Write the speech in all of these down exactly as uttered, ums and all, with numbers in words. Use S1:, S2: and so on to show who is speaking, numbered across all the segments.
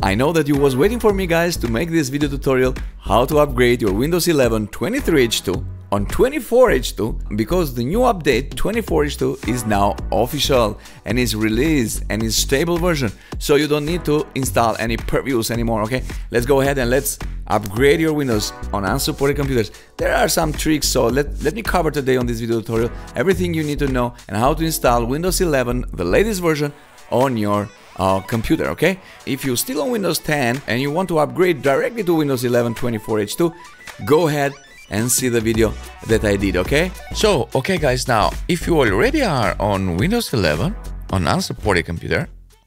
S1: I know that you was waiting for me, guys, to make this video tutorial how to upgrade your Windows eleven twenty-three H two on twenty-four H two, because the new update twenty-four H two is now official and is released and is stable version, so you don't need to install any previews anymore. Okay, let's go ahead and let's upgrade your Windows on unsupported computers. There are some tricks, so let, let me cover today on this video tutorial everything you need to know and how to install Windows eleven, the latest version, on your uh, computer. Okay, if you're still on Windows ten and you want to upgrade directly to Windows eleven twenty-four H two, go ahead and see the video that I did. Okay, so okay guys, now if you already are on Windows eleven on unsupported computer,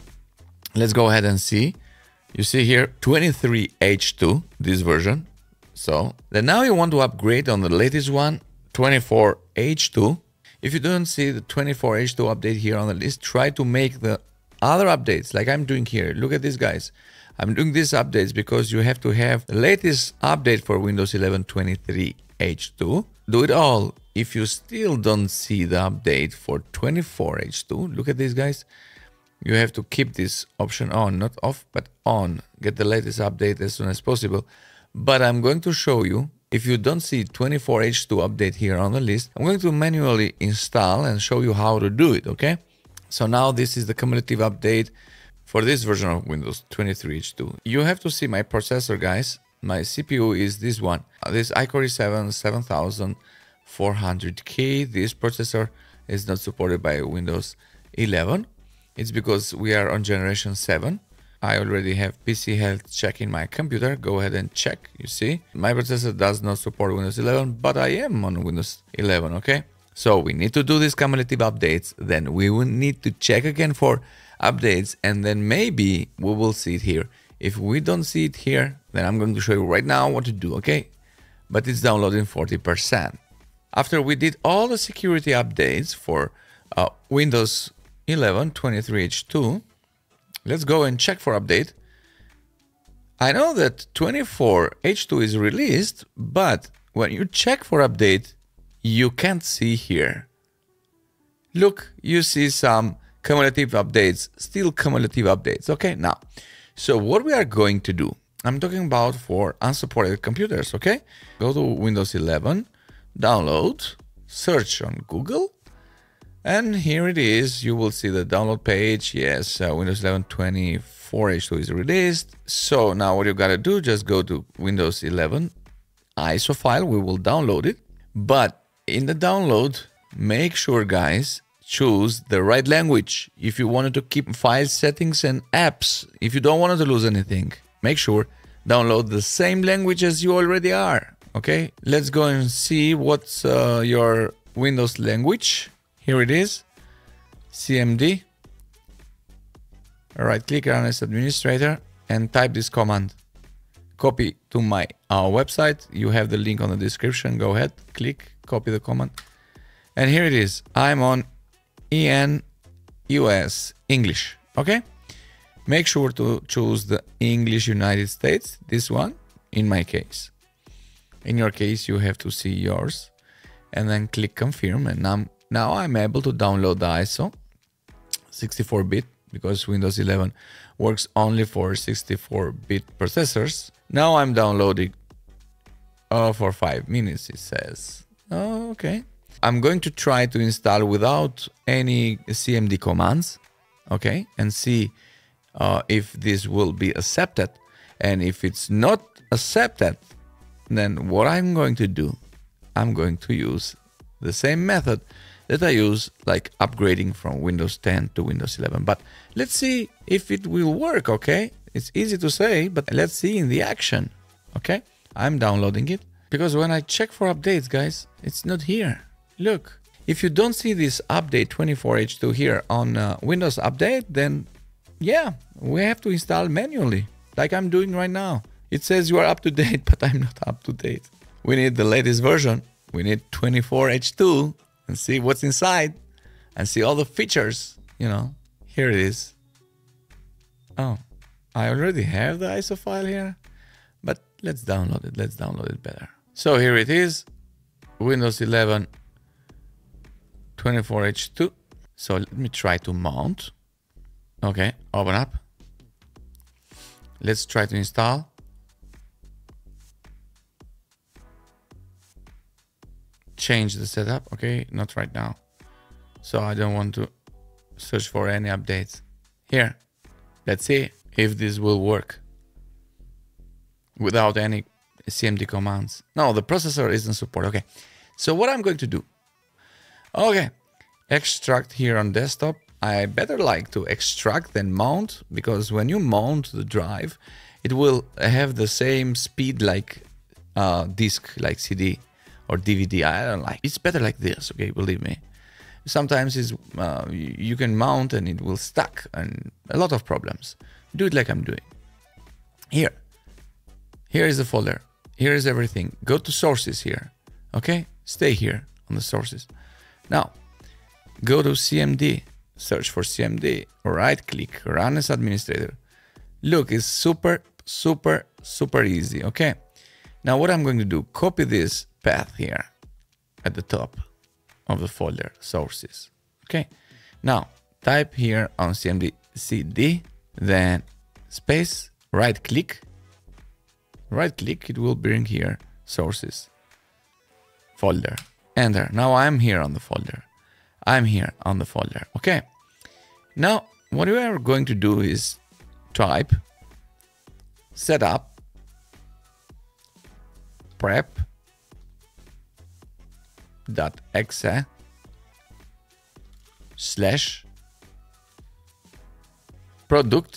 S1: let's go ahead and see. You see here twenty-three H two, this version. So then now you want to upgrade on the latest one, twenty-four H two. If you don't see the twenty-four H two update here on the list, try to make the other updates like I'm doing here. Look at this, guys. I'm doing these updates because you have to have the latest update for Windows eleven twenty-three H two. Do it all. If you still don't see the update for twenty-four H two, look at this, guys. You have to keep this option on, not off, but on. Get the latest update as soon as possible. But I'm going to show you, if you don't see twenty-four H two update here on the list, I'm going to manually install and show you how to do it, okay? So now this is the cumulative update for this version of Windows twenty-three H two. You have to see my processor, guys. My C P U is this one. This i Core i seven seven thousand four hundred K. This processor is not supported by Windows eleven. It's because we are on generation seven. I already have P C health check in my computer. Go ahead and check. You see, my processor does not support Windows eleven, but I am on Windows eleven, okay? So we need to do these cumulative updates. Then we will need to check again for updates, and then maybe we will see it here. If we don't see it here, then I'm going to show you right now what to do, okay? But it's downloading forty percent. After we did all the security updates for uh, Windows eleven twenty-three H two, let's go and check for update. I know that twenty-four H two is released, but when you check for update, you can't see here. Look, you see some cumulative updates, still cumulative updates. Okay, now, so what we are going to do, I'm talking about for unsupported computers, okay? Go to Windows eleven, download, search on Google, and here it is. You will see the download page. Yes, uh, Windows eleven twenty-four H two is released. So now what you gotta do, just go to Windows eleven I S O file. We will download it. But in the download, make sure, guys, choose the right language. If you wanted to keep file settings and apps, if you don't want to lose anything, make sure download the same language as you already are. Okay, let's go and see what's uh, your Windows language. Here it is, C M D. Right click on as administrator and type this command. Copy to my uh, website. You have the link on the description. Go ahead, click, copy the command. And here it is. I'm on E N U S English. Okay. Make sure to choose the English United States. This one, in my case. In your case, you have to see yours. And then click confirm. And now, now I'm able to download the I S O sixty-four bit, because Windows eleven works only for sixty-four bit processors. Now I'm downloading uh, for five minutes, it says. Oh, okay. I'm going to try to install without any C M D commands, okay, and see uh, if this will be accepted. And if it's not accepted, then what I'm going to do, I'm going to use the same method that I use like upgrading from Windows ten to Windows eleven. But let's see if it will work, okay? It's easy to say, but let's see in the action, okay? I'm downloading it because when I check for updates, guys, it's not here. Look, if you don't see this update twenty-four H two here on uh, Windows Update, then yeah, we have to install manually like I'm doing right now. It says you are up to date, but I'm not up to date. We need the latest version. We need twenty-four H two and see what's inside and see all the features, you know. Here it is. Oh, I already have the I S O file here, but let's download it. Let's download it better. So here it is, Windows eleven twenty-four H two. So let me try to mount. Okay, open up. let's try to install. Change the setup. Okay, not right now. So I don't want to search for any updates. Here, let's see if this will work without any C M D commands. No, the processor isn't supported. Okay, so what I'm going to do, okay, extract here on desktop. I better like to extract than mount, because when you mount the drive, it will have the same speed like uh, disk, like C D or D V D. I don't like. It's better like this. Okay, believe me. Sometimes it's, uh, you can mount and it will stuck and a lot of problems. Do it like I'm doing. Here. Here is the folder. Here is everything. Go to sources here. Okay? Stay here on the sources. Now, go to C M D. Search for C M D. Right click. Run as administrator. Look, it's super, super, super easy. Okay? Now what I'm going to do, copy this path here at the top of the folder sources. Okay, now type here on C M D C D, then space, right click, right click, it will bring here sources folder, enter. Now I'm here on the folder, I'm here on the folder. Okay, now what we are going to do is type setup prep dot exe slash product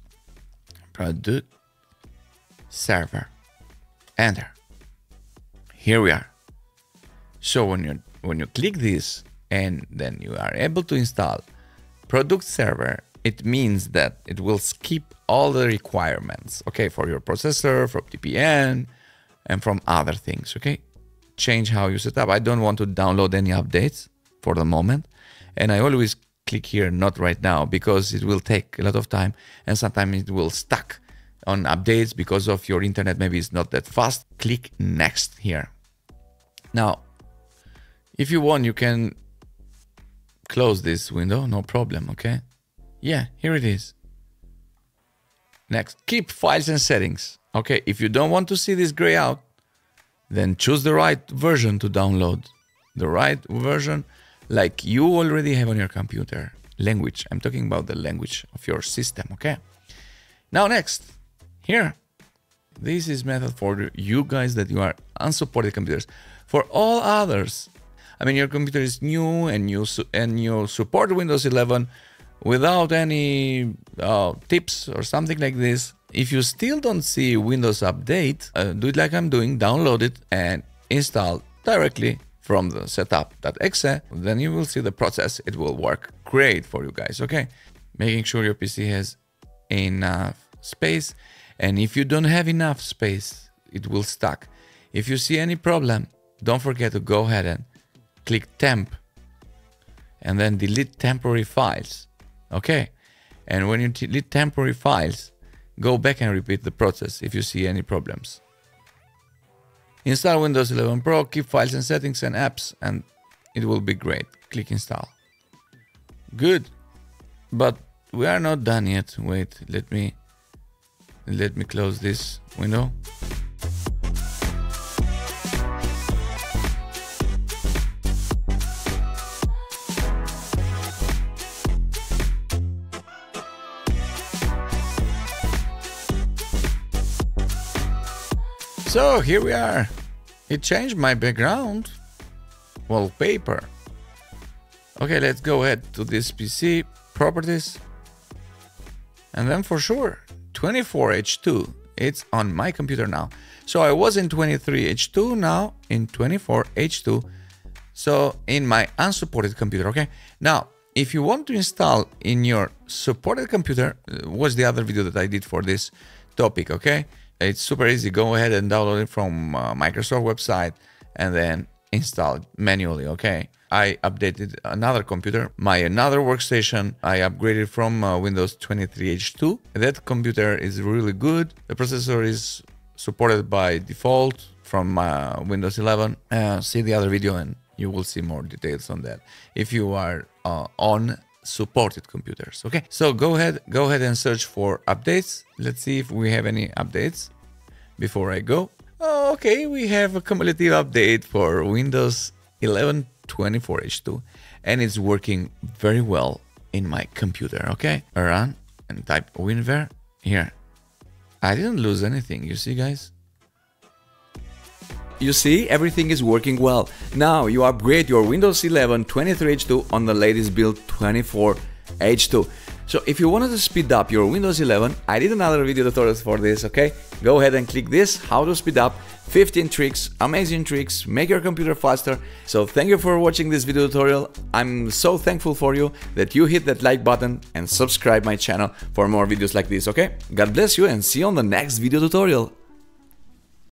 S1: product server, enter. Here we are. So when you when you click this and then you are able to install product server, it means that it will skip all the requirements, okay, for your processor, from T P N and from other things. Okay, change how you set up. I don't want to download any updates for the moment, and I always click here not right now, because it will take a lot of time and sometimes it will stuck on updates because of your internet, maybe it's not that fast. Click next here. Now if you want, you can close this window, no problem. Okay, yeah, here it is. Next, keep files and settings. Okay, if you don't want to see this gray out, then choose the right version to download. The right version like you already have on your computer. Language, I'm talking about the language of your system, okay? Now next, here, this is method for you guys that you are unsupported computers. For all others, I mean, your computer is new and you, and you support Windows eleven without any uh, tips or something like this. If you still don't see Windows Update, uh, do it like I'm doing, download it and install directly from the setup dot exe. Then you will see the process. It will work great for you guys, okay? Making sure your P C has enough space. And if you don't have enough space, it will stuck. If you see any problem, don't forget to go ahead and click temp and then delete temporary files, okay? And when you delete temporary files, go back and repeat the process if you see any problems. Install Windows eleven Pro, keep files and settings and apps, and it will be great. Click install. Good, but we are not done yet. Wait, let me let me close this window. So here we are. It changed my background wallpaper. Okay, let's go ahead to this P C, properties, and then for sure twenty-four H two. It's on my computer now. So I was in twenty-three H two, now in twenty-four H two. So in my unsupported computer. Okay, now if you want to install in your supported computer, watch the other video that I did for this topic. Okay, it's super easy. Go ahead and download it from uh, Microsoft website and then install it manually. Okay, I updated another computer, my another workstation. I upgraded from uh, Windows twenty-three H two. That computer is really good. The processor is supported by default from uh, Windows eleven. Uh, see the other video and you will see more details on that. If you are uh, on Unsupported computers. Okay, so go ahead, go ahead and search for updates. Let's see if we have any updates before I go. Oh, okay, we have a cumulative update for Windows eleven twenty-four H two, and it's working very well in my computer. Okay, run and type WinVer here. I didn't lose anything, you see, guys? You see, everything is working well. Now you upgrade your Windows eleven twenty-three H two on the latest build twenty-four H two. So if you wanted to speed up your Windows eleven, I did another video tutorial for this, okay? Go ahead and click this, how to speed up, fifteen tricks, amazing tricks, make your computer faster. So thank you for watching this video tutorial. I'm so thankful for you that you hit that like button and subscribe my channel for more videos like this, okay? God bless you and see you on the next video tutorial.